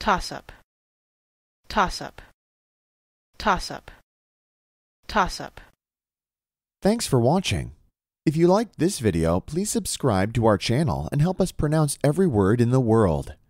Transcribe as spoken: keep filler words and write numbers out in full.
toss-up, toss-up, toss-up, toss-up. Thanks for watching. If you liked this video, please subscribe to our channel and help us pronounce every word in the world.